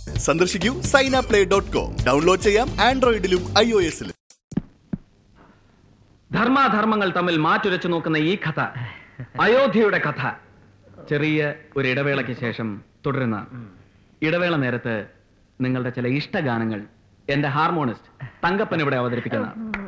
സന്ദർശിക്കൂ signaplay.com. Download ചെയ്യാം ആൻഡ്രോയിഡിലും iOS-ലും. ധർമാധർമ്മങ്ങൾ തമ്മിൽ മാറ്റുരച്ചു നോക്കുന്ന ഈ കഥ, അയോധ്യയുടെ കഥ, ചെറിയ ഒരു ഇടവേളയ്ക്ക് ശേഷം തുടരുന്ന ഇടവേള നേരത്ത് നിങ്ങളുടെ ചില ഇഷ്ടഗാനങ്ങൾ എന്റെ ഹാർമോണിസ്റ്റ് തങ്കപ്പൻ ഇവിടെ അവതരിപ്പിക്കുന്ന.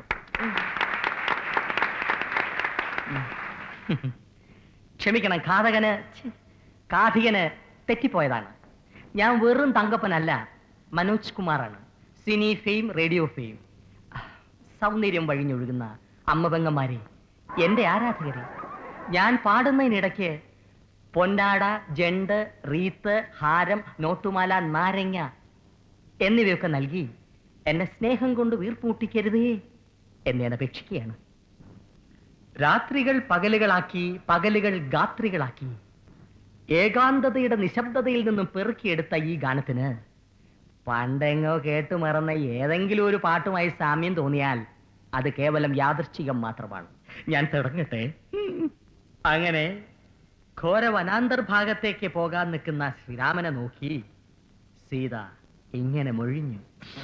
ക്ഷമിക്കണം, കാഥികന് തെറ്റിപ്പോയതാണ്. ഞാൻ വെറും തങ്കപ്പനല്ല, മനോജ് കുമാറാണ്. Cine fame, radio fame. സൗന്ദര്യം വഴിഞ്ഞൊഴുകുന്ന അമ്മപെങ്ങന്മാരെ, എന്റെ ആരാധകരെ, ഞാൻ പാടുന്നതിനിടയ്ക്ക് പൊന്നാട, ജണ്ട്, റീത്ത്, ഹാരം, നോട്ടുമാല, നാരങ്ങ എന്നിവയൊക്കെ നൽകി എന്നെ സ്നേഹം കൊണ്ട് വീർപ്പൂട്ടിക്കരുതേ എന്ന് ഞാൻ അപേക്ഷിക്കുകയാണ്. രാത്രികൾ പകലുകളാക്കി, പകലുകൾ ഗാത്രികളാക്കി, ഏകാന്തതയുടെ നിശബ്ദതയിൽ നിന്നും പെറുക്കിയെടുത്ത ഈ ഗാനത്തിന് പണ്ടെങ്ങോ കേട്ടു മറന്ന ഏതെങ്കിലും ഒരു പാട്ടുമായി സാമ്യം തോന്നിയാൽ അത് കേവലം യാദൃച്ഛികം മാത്രമാണ്. ഞാൻ തുടങ്ങട്ടെ. അങ്ങനെ ഘോര വനാന്തർഭാഗത്തേക്ക് പോകാൻ നിൽക്കുന്ന ശ്രീരാമനെ നോക്കി സീത ഇങ്ങനെ മൊഴിഞ്ഞു.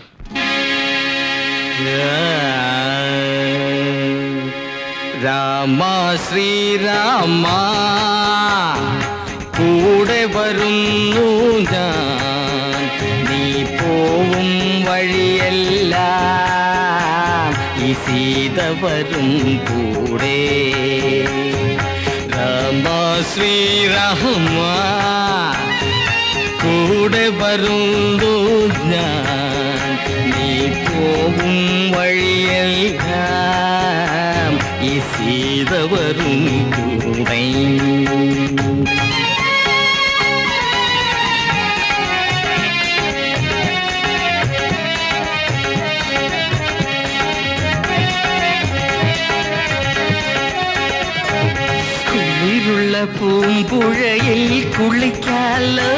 രാമ ശ്രീരാമ കൂടെ വരുന്നു ഞാൻ, നീ പോവും വഴിയെല്ലാം ഈ സീത വരും കൂടെ. രാമ ശ്രീരാമ കൂടെ വരുന്നു ഞാൻ, നീ പോവും വഴിയെല്ലാം ഈ സീത വരും കൂടെ. കുളിരുള്ള പൂമ്പുഴയിൽ കുളിക്കാലോ,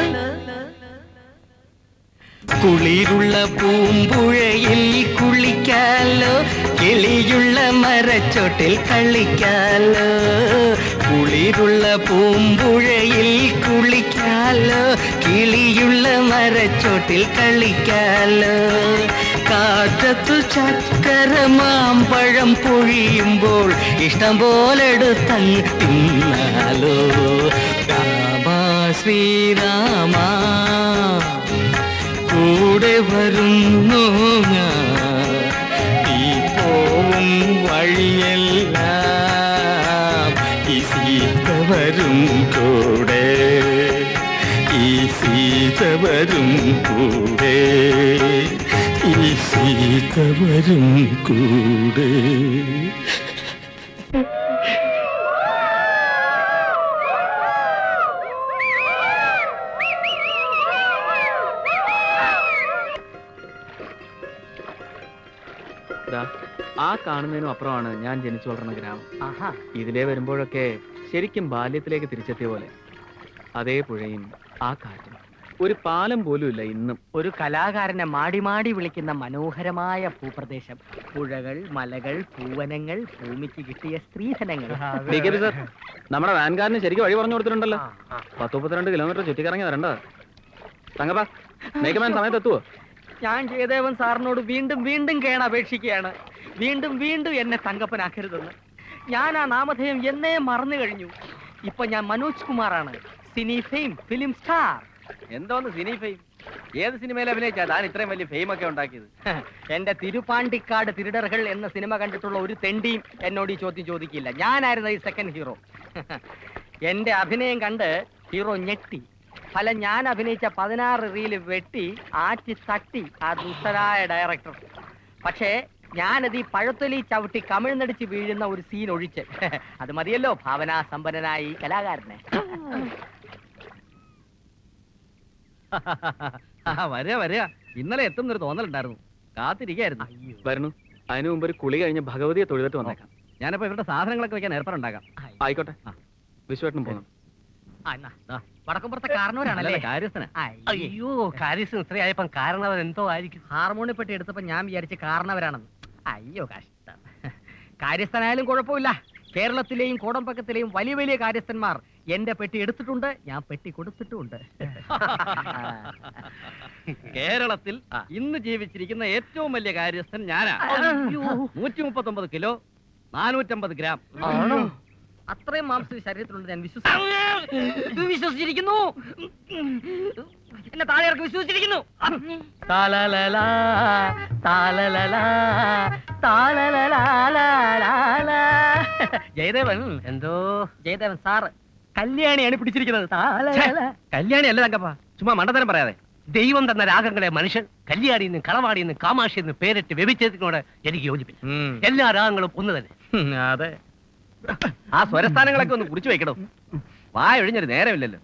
കുളിരുള്ള പൂമ്പുഴയിൽ കുളിക്കാലോ, കിളിയുള്ള മരച്ചോട്ടിൽ കളിക്കാലോ. കുളിരുള്ള പൂമ്പുഴയിൽ കുളിക്കാലോ, കിളിയുള്ള മരച്ചോട്ടിൽ കളിക്കാലോ. കാറ്റത്തു ചക്കര മാമ്പഴം പൊഴിയുമ്പോൾ ഇഷ്ടം പോലെ എടുത്തങ്ങ് തിന്നാലോ. രാമ ശ്രീരാമ കൂടെ വരുന്നു ഞാൻ, ഈ പോവും വഴിയെല്ലാം ഈ സീത വരും കൂടെ, ഈ സീത വരും കൂടെ, ഈ സീത വരും കൂടെ. ആ കാണുന്നതിനും അപ്പുറമാണ് ഞാൻ ജനിച്ചു വളർന്ന ഗ്രാമം. ഇതിലേ വരുമ്പോഴൊക്കെ ശരിക്കും ബാല്യത്തിലേക്ക് തിരിച്ചെത്തിയ പോലെ. അതേ പുഴയും ആ കാറ്റും, ഒരു പാലം പോലും ഇല്ല ഇന്നും. ഒരു കലാകാരനെ മാടി മാടി വിളിക്കുന്ന മനോഹരമായ ഭൂപ്രദേശം, പുഴകൾ, മലകൾ, പൂവനങ്ങൾ, ഭൂമിക്ക് കിട്ടിയ സ്ത്രീധനങ്ങൾ. നമ്മുടെ വാൻകാരന് ശരിക്കും വഴി പറഞ്ഞു കൊടുത്തിട്ടുണ്ടല്ലോ. 10-32 കിലോമീറ്റർ ചുറ്റിക്കറങ്ങി വരേണ്ടത്. തങ്കപ്പാ, മേക്കമാൻ സമയത്ത് എത്തുവോ? ഞാൻ ജയദേവൻ സാറിനോട് വീണ്ടും വീണ്ടും കേണപേക്ഷിക്കുകയാണ്, വീണ്ടും വീണ്ടും എന്നെ തങ്കപ്പനാക്കരുതെന്ന്. ഞാൻ ആ നാമധേയം എന്നേ മറന്നു കഴിഞ്ഞു. ഇപ്പൊ ഞാൻ മനോജ് കുമാറാണ്, സിനി ഫെയിം, ഫിലിം സ്റ്റാർ. എന്തോന്ന് സിനി ഫെയിം? ഏത് സിനിമയിൽ അഭിനയിച്ചാ താൻ ഇത്രയും വലിയ ഫെയിം ഒക്കെ ഉണ്ടാക്കിയത്? എന്റെ തിരുപ്പാണ്ടിക്കാട് തിരുടറുകൾ എന്ന സിനിമ കണ്ടിട്ടുള്ള ഒരു തെണ്ടിയും എന്നോട് ഈ ചോദ്യം ചോദിക്കില്ല. ഞാനായിരുന്നു ഈ സെക്കൻഡ് ഹീറോ. എന്റെ അഭിനയം കണ്ട് ഹീറോ ഞെട്ടി. ഫലം ഞാൻ അഭിനയിച്ച 16 റീല് വെട്ടി ആറ്റി തട്ടി ആ ദുഷ്ടരായ ഡയറക്ടർ. പക്ഷേ ഞാനത് ഈ പഴത്തൊലി ചവിട്ടി കമിഴ്ന്നടിച്ച് വീഴുന്ന ഒരു സീൻ ഒഴിച്ച് അത് മതിയല്ലോ ഭാവനാസമ്പന്നനായി കലാകാരനെ. വരിക ഇന്നലെ എത്തുന്നൊരു തോന്നലുണ്ടായിരുന്നു, കാത്തിരിക്കായിരുന്നു. വരുന്നു. അതിനു മുമ്പ് ഒരു കുളി കഴിഞ്ഞ് ഭഗവതിയെ തൊഴുതിട്ട് വന്നേക്കാം. ഞാനിപ്പോ ഇവരുടെ സാധനങ്ങളൊക്കെ വെക്കാൻ ഏർപ്പാടുണ്ടാക്കാം. ആയിക്കോട്ടെ. വിശ്വേട്ടനും പോകണം. വടക്കുംപുറത്തെ കാരണവരാണല്ലേ കാര്യസ്ഥന്? അയ്യോ, കാര്യസ്ഥന് ഇത്രയായപ്പം കാരണവർ എന്തോ ആയിരിക്കും. ഹാർമോണിയപ്പെട്ടി എടുത്തപ്പോ ഞാൻ വിചാരിച്ച് കാരണവരാണെന്ന്. അയ്യോ കഷ്ടം. കാര്യസ്ഥനായാലും കുഴപ്പമില്ല, കേരളത്തിലെയും കോടമ്പക്കത്തിലെയും വലിയ വലിയ കാര്യസ്ഥന്മാർ എന്റെ പെട്ടി എടുത്തിട്ടുണ്ട്, ഞാൻ പെട്ടി കൊടുത്തിട്ടുമുണ്ട്. കേരളത്തിൽ ഇന്ന് ജീവിച്ചിരിക്കുന്ന ഏറ്റവും വലിയ കാര്യസ്ഥൻ ഞാനാ. 139 കിലോ 450 ഗ്രാം. അത്രയും മാംസം ശരീരത്തിലുണ്ട് ഞാൻ വിശ്വസിച്ചിരിക്കുന്നു. എന്നെ താഴെ ഇറക്കി വിശ്വസിച്ചിരിക്കുന്നു. ജയദേവൻ എന്തോ ജയദേവൻ സാറ് കല്യാണിയാണ് പിടിച്ചിരിക്കുന്നത്. കല്യാണി അല്ല തങ്കപ്പ, ചുമ്മാ മണ്ടത്തരം പറയാതെ. ദൈവം തന്ന രാഗങ്ങളെ മനുഷ്യൻ കല്യാണിന്ന് കളവാടിന്ന് കാമാഷിന്ന് പേരിട്ട് വ്യഭിച്ചതിനോട് എനിക്ക് യോജിപ്പില്ല. എല്ലാ രാഗങ്ങളും ഒന്ന് തന്നെ. അതെ, ആ സ്വരസ്ഥാനങ്ങളൊക്കെ ഒന്ന് കുറിച്ച് വെക്കണം. വായൊഴിഞ്ഞൊരു നേരമില്ലല്ലോ.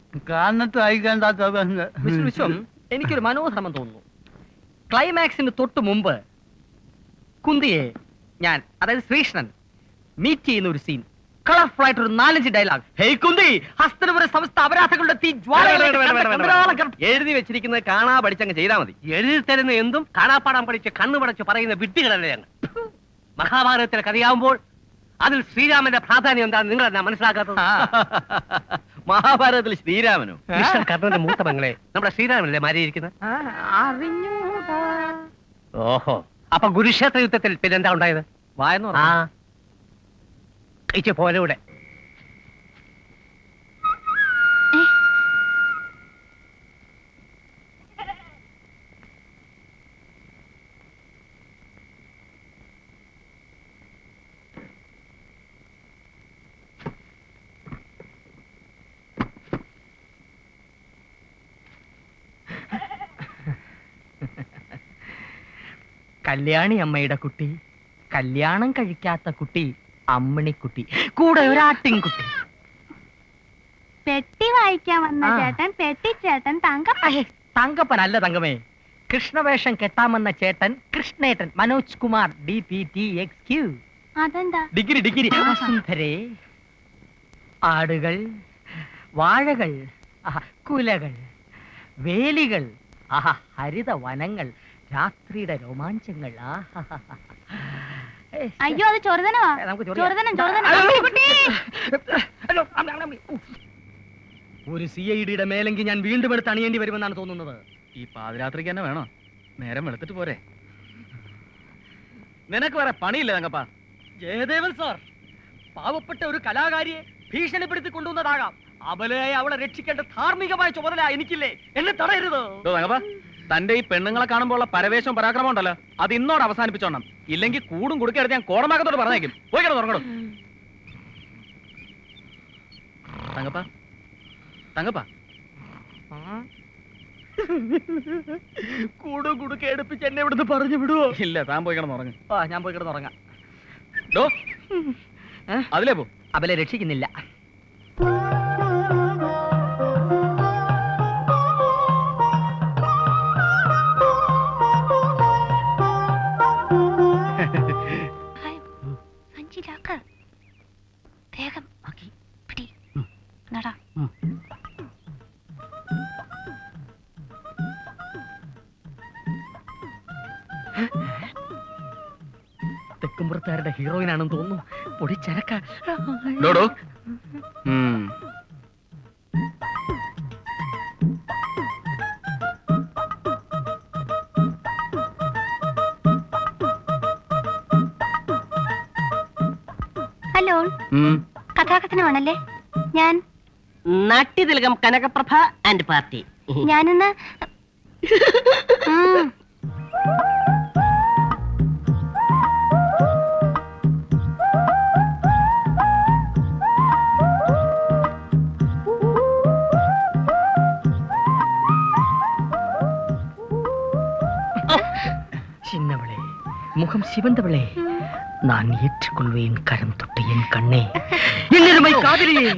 വിശ്വം എനിക്കൊരു മനോധർമ്മം തോന്നുന്നു. ക്ലൈമാക്സിന് തൊട്ട് മുമ്പ് കുന്തിയെ ഞാൻ, അതായത് ശ്രീകൃഷ്ണൻ മീറ്റ് ചെയ്യുന്ന ഒരു സീൻ, കളർഫുൾ ആയിട്ട് ഒരു 4-5 ഡയലോഗ്. ഹേയ് കുന്തി, ഹസ്തനപുര സമസ്ത അപരാധങ്ങളുടെ തീ എഴുതി വെച്ചിരിക്കുന്നത് കാണാ പഠിച്ചങ്ങ് ചെയ്താൽ മതി. എഴുതി തരുന്ന എന്തും കാണാപ്പാടാൻ പഠിച്ച് കണ്ണുപടച്ച് പറയുന്ന വിഡ്ഢികളല്ലേ ഞങ്ങൾ. മഹാഭാരതത്തിലെ കഥയാവുമ്പോൾ അതിൽ ശ്രീരാമന്റെ പ്രാധാന്യം എന്താണെന്ന് നിങ്ങൾ എന്നാ മനസ്സിലാക്കാത്തത്? മഹാഭാരതത്തിൽ ശ്രീരാമനോ? കൃഷ്ണൻ കർണന്റെ മൂത്ത പെങ്ങളെ നമ്മുടെ ശ്രീരാമനല്ലേ മാരിയിരിക്കുന്നത്? ഓഹോ, അപ്പൊ കുരുക്ഷേത്ര യുദ്ധത്തിൽ പിന്നെന്താ ഉണ്ടായത്? വായനോ കഴിച്ച പോലൂടെ കല്യാണി അമ്മയുടെ കുട്ടി, കല്യാണം കഴിക്കാത്ത കുട്ടി അമ്മിണിക്കുട്ടി, കൂടെ ഒരാട്ടിൻകുട്ടി. പെട്ടി വായിക്കാൻ വന്ന ചേട്ടൻ പെട്ടിച്ചേട്ടൻ തങ്കപ്പനല്ല തങ്കമേ, കൃഷ്ണവേഷം കെട്ടാമെന്ന ചേട്ടൻ കൃഷ്ണേട്ടൻ മനോജ് കുമാർ DPTXQ. അതെന്താ? ഡിഗ്രി സുന്ദരേ. ആടുകൾ, വാഴകൾ, കുലകൾ, വേലികൾ, ഹരിത വനങ്ങൾ, രാത്രിയുടെ രോമാഞ്ചങ്ങൾ. അയ്യോ, അത് ചൊറുതനവാ. ഒരു CID മേലെങ്കിൽ ഞാൻ വീണ്ടും എടുത്ത് അണിയേണ്ടി വരുമെന്നാണ് തോന്നുന്നത്. ഈ പാതിരാത്രിക്ക് തന്നെ വേണോ? നേരം വെളുത്തിട്ട് പോരെ? നിനക്ക് വേറെ പണിയില്ല തങ്കപ്പ. ജയദേവൻ സാർ, പാവപ്പെട്ട ഒരു കലാകാരിയെ ഭീഷണിപ്പെടുത്തി കൊണ്ടുവന്നതാകാം. അബലയായി അവളെ രക്ഷിക്കേണ്ട ധാർമ്മികമായ ചുമതല എനിക്കില്ലേ? എന്നെ തടയരുത്. തങ്കപ്പ, തന്റെ ഈ പെണ്ണുങ്ങളെ കാണുമ്പോൾ പരവേശവും പരാക്രമം ഉണ്ടല്ലോ, അത് ഇന്നോട് അവസാനിപ്പിച്ചോണം. ഇല്ലെങ്കിൽ കൂടും കുടുക്കെടുത്ത് ഞാൻ കോടമാകത്തോട് പറഞ്ഞേക്കും. പോയി കിടന്നു ഉറങ്ങണം. തങ്കപ്പ, തങ്കപ്പ, കൂടും കുടുക്കെ എടുപ്പിച്ച് എന്നെ ഇവിടുന്ന് പറഞ്ഞു വിടുവോ? ഇല്ല, താൻ പോയി കിടന്നുറങ്ങും. ഞാൻ പോയി കിടന്നുറങ്ങാം. അതിലേ പോ. അബലെ രക്ഷിക്കുന്നില്ല. വേഗം പിടി നടാ. തെക്കുംപുറത്തുകാരുടെ ഹീറോയിനാണെന്ന് തോന്നുന്നു. പൊടിച്ചരക്ക. ഹലോ, കഥാകഥനമാണല്ലേ? ഞാൻ നാട്യതിലകം കനകപ്രഭ ആൻഡ് പാർട്ടി. ഞാനിന്ന് சின்னவளே, முகம் சிவந்தவளே, நான் ஏற்றுக்கொள்வேன் கரம் தொட்டு என் கண்ணே. என்னிடமை காதலியே.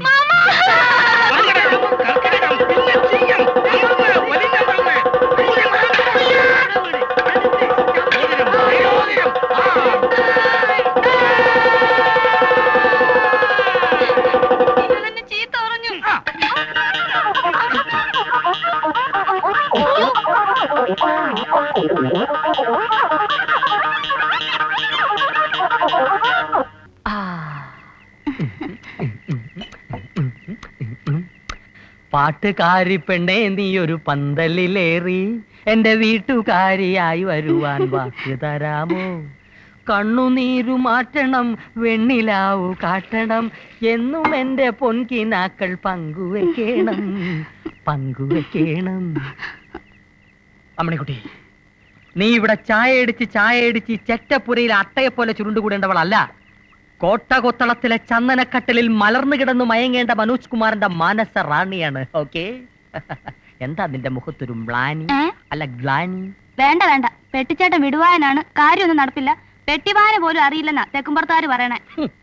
പാട്ടുകാരി പെണ്ണേ നീ ഒരു പന്തലിലേറി എന്റെ വീട്ടുകാരിയായി വരുവാൻ വാക്ക് തരാമോ? കണ്ണുനീരു മാറ്റണം, വെണ്ണിലാവു കാട്ടണം, എന്നും എന്റെ പൊൻകിനാക്കൾ പങ്കുവെക്കണം, പങ്കുവെക്കണം. അമ്മണിക്കുട്ടി, നീ ഇവിടെ ചായ അടിച്ച് ചെറ്റപ്പുരയിൽ അട്ടയെപ്പോലെ ചുരുണ്ടുകൂടേണ്ടവളല്ല. കോട്ടകൊത്തളത്തിലെ ചന്ദനക്കട്ടലിൽ മലർന്നു കിടന്നു മയങ്ങേണ്ട മനോജ് കുമാറിന്റെ മാനസ റാണിയാണ്. ഓക്കെ? എന്താ നിന്റെ മുഖത്തൊരു മ്ലാനി? അല്ല ഗ്ലാനി? വേണ്ട വേണ്ട, പെട്ടിച്ചേട്ടൻ വിടുവാനാണ്, കാര്യമൊന്നും നടപ്പില്ല. പെട്ടിവാന പോലും അറിയില്ലെന്നാ തെക്കുംപുറത്തുകാർ പറയണേ.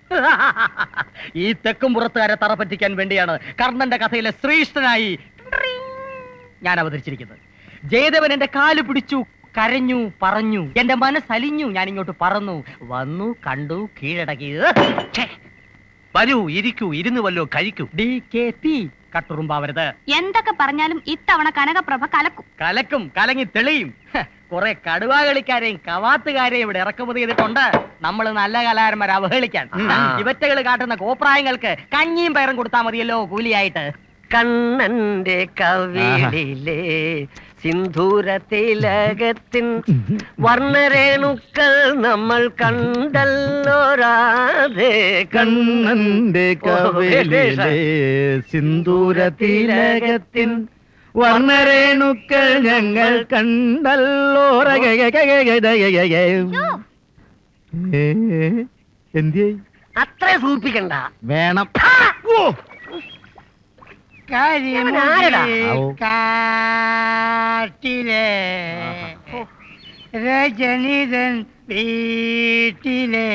ഈ തെക്കുംപുറത്തുകാരെ തറ പറ്റിക്കാൻ വേണ്ടിയാണ് കർണന്റെ കഥയിലെ ശ്രീഷ്ഠനായി ഞാൻ അവതരിച്ചിരിക്കുന്നത്. ജയദേവൻ എന്റെ കാല് പിടിച്ചു, കരഞ്ഞു, പറഞ്ഞു, എന്റെ മനസ്സലിഞ്ഞു, ഞാൻ ഇങ്ങോട്ട് പറന്നു വന്നു, കണ്ടു, കീഴടക്കി. വരൂ, ഇരിക്കൂ, ഇരുന്ന് വല്ലോ കഴിക്കൂ. DKP കട്ടുറുമ്പാവരുത്. എന്തൊക്കെ പറഞ്ഞാലും ഇത്തവണ കനകപ്രഭ കലക്കും, കലങ്ങി തെളിയും. കുറെ കടുവാ കളിക്കാരെയും കവാത്തുകാരെയും ഇവിടെ ഇറക്കുമതി ചെയ്തിട്ടുണ്ട്. നമ്മൾ നല്ല കലാകാരന്മാരെ അവഹേളിക്കാൻ. ഇവറ്റകൾ കാട്ടുന്ന കോപ്രായങ്ങൾക്ക് കഞ്ഞിയും പയറും കൊടുത്താൽ മതിയല്ലോ കൂലിയായിട്ട്. കണ്ണന്റെ കവിളിലെ സിന്ധൂര തിലകത്തിൻ വർണ്ണരേണുക്കൾ നമ്മൾ കണ്ടല്ലോ രാധേ. കണ്ണന്റെ കവിളിലെ സിന്ദൂര തിലകത്തിൻ വർണ്ണരേണുക്കൾ ഞങ്ങൾ കണ്ടല്ലോ. എന്തിയേ അത്ര സൂപ്പിക്കണ്ട, വേണം. കാട്ടിലെ രജനിതൻ വീട്ടിലെ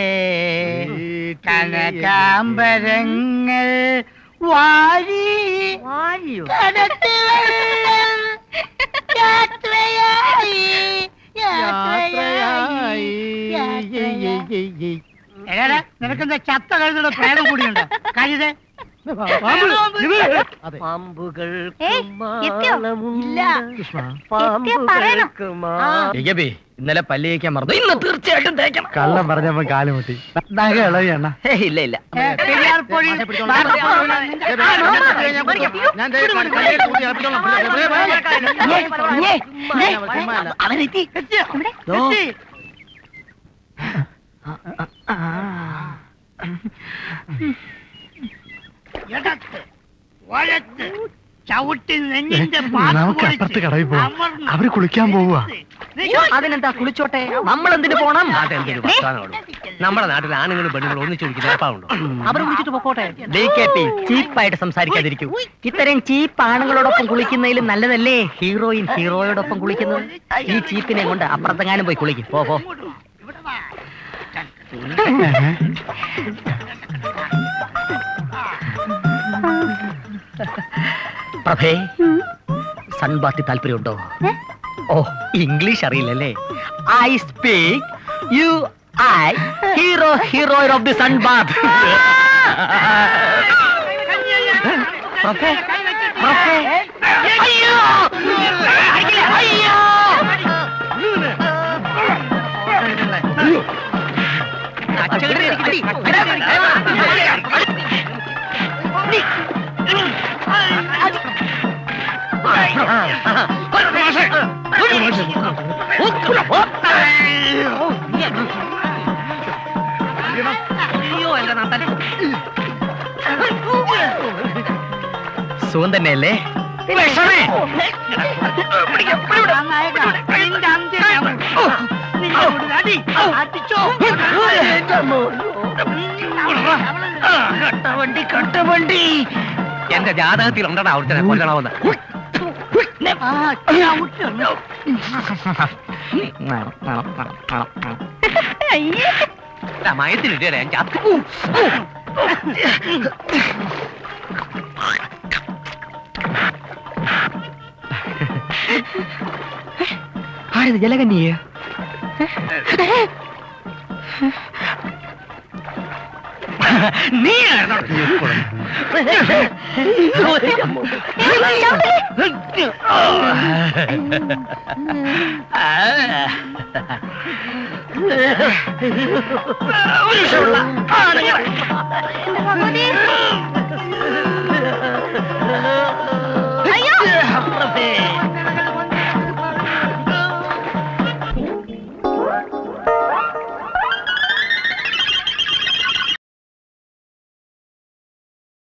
കനകാംബരങ്ങൾ വാരി നിനക്കെന്താ ചത്ത കഴുതയുടെ പ്രേതം കൂടിയുണ്ടോ? കഴുത ഇന്നലെ പല്ലിയേക്കാൻ മറന്നു, ഇന്ന് തീർച്ചയായിട്ടും തേക്കണം. കള്ളം പറഞ്ഞപ്പോ കാലുമുട്ടി ഇളവിയണ്ണ. ഇല്ല ഇല്ല, അവനെത്തി. നമുക്ക് അപ്പുറത്ത് കടയിൽ പോവാം, അവര് കുളിക്കാൻ പോവുക. അതിനെന്താ, കുളിച്ചോട്ടെ, നമ്മൾ എന്തിനു പോണം? നമ്മുടെ നാട്ടിൽ ആണുങ്ങളും പെണ്ണുങ്ങളും ഒന്നിച്ചു കുളിക്കുന്നുണ്ടോ? അവർ കുളിച്ചിട്ട് പൊക്കോട്ടെ. DKP ചീപ്പായിട്ട് സംസാരിക്കാതിരിക്കൂ. ഇത്തരം ചീപ്പ് ആണുങ്ങളോടൊപ്പം കുളിക്കുന്നതിലും നല്ലതല്ലേ ഹീറോയിൻ ഹീറോയോടൊപ്പം കുളിക്കുന്നത്? ഈ ചീപ്പിനെ കൊണ്ട് അപ്പുറത്തെങ്ങാനും പോയി കുളിക്കും. പോ. പ്രഭേ, സൺബാത്തി താല്പര്യമുണ്ടോ? ഓ, ഇംഗ്ലീഷ് അറിയില്ലല്ലേ? I speak you I hero of the sunbath. പ്രഭേ, അയ്യോ അയ്യോ, സുഖം തന്നെയല്ലേ? കട്ടവണ്ടി എന്റെ ജാതകത്തിൽ ഉണ്ടടാ അവിടുത്തെ കൊല്ലണമെന്ന്. മയത്തിലിട്ടേ ഞാൻ ചത്തു. ആരത് ജലകന്യ? നീ ഹേ